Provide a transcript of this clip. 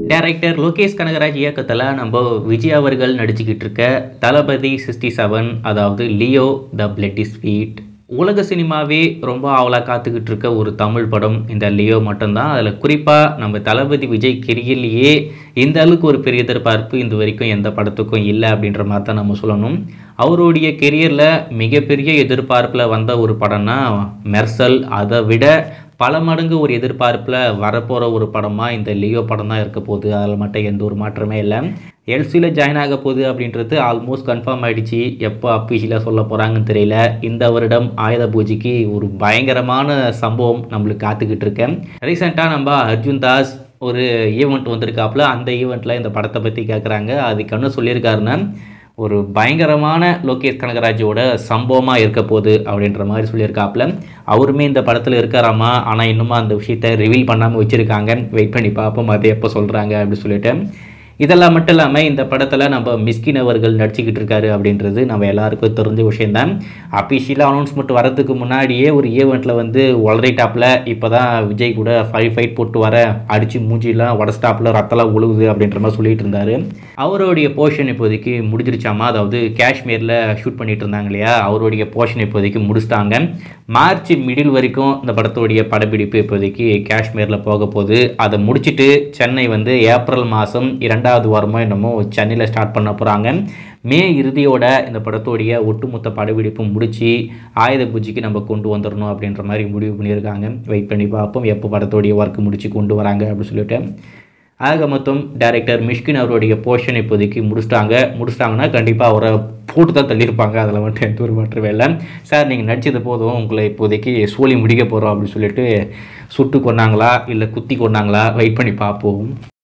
Director Lokesh Kanagaraj இயக்கத்தில் நம்ம விஜய் அவர்கள் நடிச்சுக்கிட்டு இருக்க தளபதி 67, அதாவது Leo the blood is sweet. உலக சினிமாவே ரொம்ப ஆவலாக காத்துக்கிட்டு இருக்க ஒரு தமிழ் படம் இந்த லியோ மட்டும்தான். அதில் குறிப்பாக நம்ம தளபதி விஜய் கெரியர்லேயே இந்த அளவுக்கு ஒரு பெரிய எதிர்பார்ப்பு இந்த வரைக்கும் எந்த படத்துக்கும் இல்லை அப்படின்ற மாதிரி தான் நம்ம சொல்லணும். அவருடைய கெரியரில் மிகப்பெரிய எதிர்பார்ப்பில் வந்த ஒரு படம்னா மெர்சல். அதை விட பல மடங்கு ஒரு எதிர்பார்ப்பில் வரப்போகிற ஒரு படமாக இந்த லியோ படம் தான் இருக்க போகுது. அதில் மட்டும் எந்த ஒரு மாற்றமே இல்லை. எல்சியில் ஜாயின் ஆக போகுது அப்படின்றது ஆல்மோஸ்ட் கன்ஃபார்ம் ஆகிடுச்சு. எப்போ அஃபிஷியலாக சொல்ல போகிறாங்கன்னு தெரியல. இந்த வருடம் ஆயுத பூஜைக்கு ஒரு பயங்கரமான சம்பவம் நம்மளுக்கு காத்துக்கிட்டு இருக்கேன். ரீசெண்டாக நம்ம அர்ஜுன் தாஸ் ஒரு ஈவெண்ட் வந்திருக்காப்புல. அந்த ஈவெண்ட்டில் இந்த படத்தை பற்றி கேட்குறாங்க. அதுக்கு என்ன சொல்லியிருக்காருன்னா, ஒரு பயங்கரமான லோகேஷ் கனகராஜோட சம்பவமாக இருக்க போகுது அப்படின்ற மாதிரி சொல்லியிருக்காப்புல. அவருமே இந்த படத்தில் இருக்காராமா. ஆனால் இன்னுமா அந்த விஷயத்தை ரிவீல் பண்ணாமல் வச்சுருக்காங்க. வெயிட் பண்ணி பார்ப்போம் அது எப்போ சொல்கிறாங்க அப்படின்னு சொல்லிட்டு. இதெல்லாம் மட்டும் இல்லாமல் இந்த படத்தில் நம்ம மிஸ்கின் அவர்கள் நடிச்சுக்கிட்டு இருக்காரு அப்படின்றது நம்ம எல்லாருக்கும் தெரிஞ்ச விஷயந்தான். அஃபிஷியலாக அனௌன்ஸ்மெண்ட் வரதுக்கு முன்னாடியே ஒரு ஈவெண்ட்டில் வந்து ஒளரிட்டாப்பில் இப்போ தான் விஜய் கூட ஃபைட் போட்டு வர அடித்து மூஞ்சிலாம் உடஸ்டாப்பில் ரத்தலாம் உழுவுது அப்படின்ற மாதிரி சொல்லிட்டு இருந்தார். அவருடைய போர்ஷன் இப்போதைக்கு முடிஞ்சிருச்சாமா. அதாவது காஷ்மீரில் ஷூட் பண்ணிட்டு இருந்தாங்க இல்லையா, அவருடைய போர்ஷன் இப்போதைக்கு முடிச்சிட்டாங்க. மார்ச் மிடில் வரைக்கும் இந்த படத்துடைய படப்பிடிப்பு இப்போதைக்கு காஷ்மீரில் போக போகுது. அதை முடிச்சுட்டு சென்னை வந்து ஏப்ரல் மாதம் 2வது வாரமோ என்னமோ சென்னையில் ஸ்டார்ட் பண்ண போகிறாங்க. மே இறுதியோட இந்த படத்தோடைய ஒட்டுமொத்த படப்பிடிப்பு முடித்து ஆயுத பூஜைக்கு நம்ம கொண்டு வந்துடணும் அப்படின்ற மாதிரி முடிவு பண்ணியிருக்காங்க. வெயிட் பண்ணி பார்ப்போம் எப்போ படத்தோடைய ஒர்க் முடித்து கொண்டு வராங்க அப்படின்னு சொல்லிட்டு. ஆக மொத்தம் டைரக்டர் மிஷ்கின் அவருடைய போர்ஷன் இப்போதைக்கு முடிச்சிட்டாங்கன்னா கண்டிப்பாக அவரை போட்டு தான் தள்ளியிருப்பாங்க. அதில் மட்டும் எந்த ஒரு மாற்றமே இல்லை. சார் நீங்கள் நடிச்சது போதும், உங்களை இப்போதைக்கு சோலி முடிக்க போகிறோம் அப்படின்னு சொல்லிட்டு சுட்டு கொண்டாங்களா இல்லை குத்தி கொண்டாங்களா வெயிட் பண்ணி பார்ப்போம்.